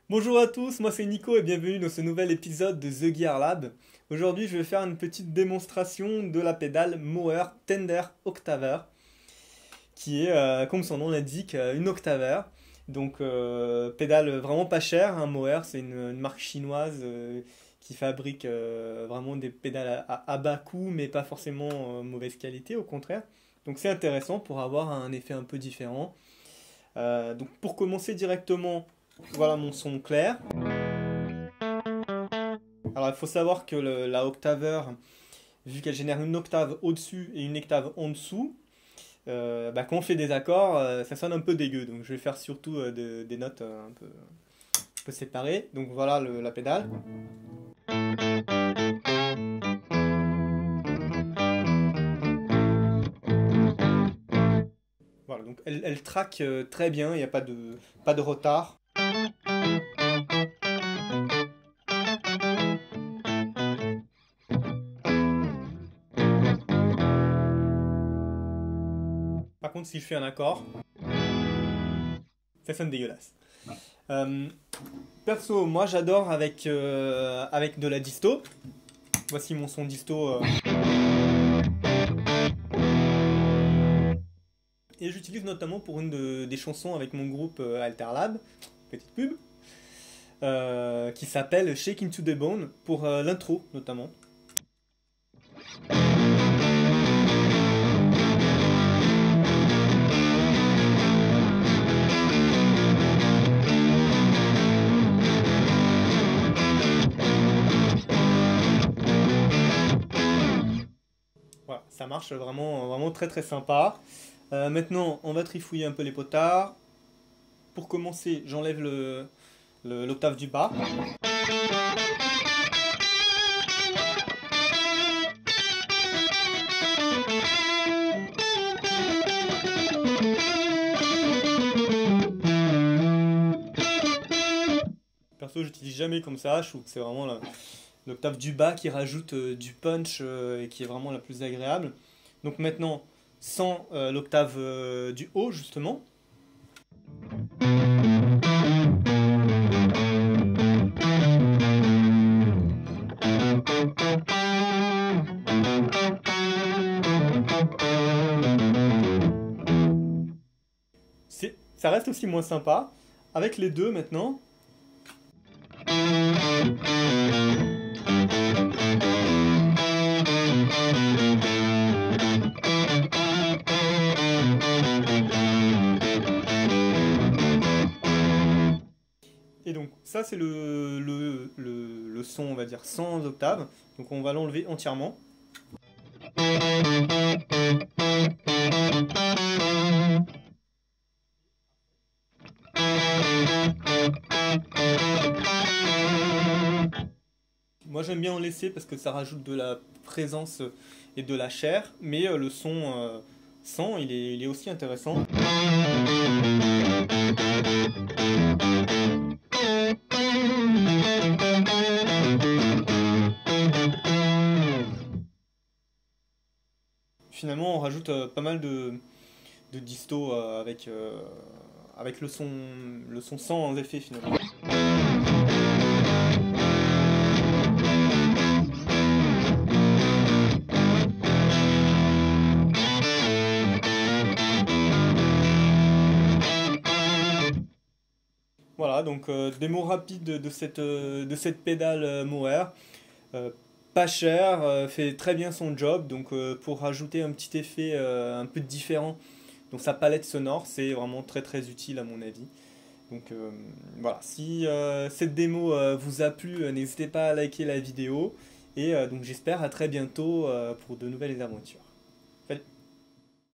Bonjour à tous, moi c'est Nico et bienvenue dans ce nouvel épisode de The Gear Lab. Aujourd'hui je vais faire une petite démonstration de la pédale Mower Tender Octaver qui est, comme son nom l'indique, une Octaver. Donc pédale vraiment pas chère, hein. Mower c'est une marque chinoise qui fabrique vraiment des pédales à bas coût mais pas forcément mauvaise qualité, au contraire. Donc c'est intéressant pour avoir un effet un peu différent. Donc pour commencer directement, voilà mon son clair. Alors il faut savoir que la Octaver, vu qu'elle génère une octave au-dessus et une octave en dessous, quand on fait des accords, ça sonne un peu dégueu. Donc je vais faire surtout des notes un peu séparées. Donc voilà la pédale. Voilà, donc elle traque très bien, il n'y a pas de retard. Par contre, si je fais un accord, ça sonne dégueulasse. Euh, Perso, moi j'adore avec de la disto. Voici mon son disto. Et j'utilise notamment pour des chansons avec mon groupe Alterlab, petite pub, qui s'appelle Shake Into the Bone, pour l'intro notamment. Voilà, ça marche vraiment très très sympa. Maintenant, on va trifouiller un peu les potards. Pour commencer, j'enlève l'octave du bas. Perso, j'utilise jamais comme ça. Je trouve que c'est vraiment l'octave du bas qui rajoute du punch et qui est vraiment la plus agréable. Donc maintenant, sans l'octave du haut, justement. Ça reste aussi moins sympa. Avec les deux maintenant. Et donc ça c'est le son, on va dire, sans octave. Donc on va l'enlever entièrement. Moi j'aime bien en laisser parce que ça rajoute de la présence et de la chair, mais le son sans, il est aussi intéressant. Finalement on rajoute pas mal de disto avec le son sans effet finalement. Voilà, donc démo rapide de cette pédale Mower. Euh, Pas cher, fait très bien son job, donc pour rajouter un petit effet un peu différent, donc sa palette sonore, c'est vraiment très très utile à mon avis. Donc voilà, si cette démo vous a plu, n'hésitez pas à liker la vidéo, et donc j'espère à très bientôt pour de nouvelles aventures.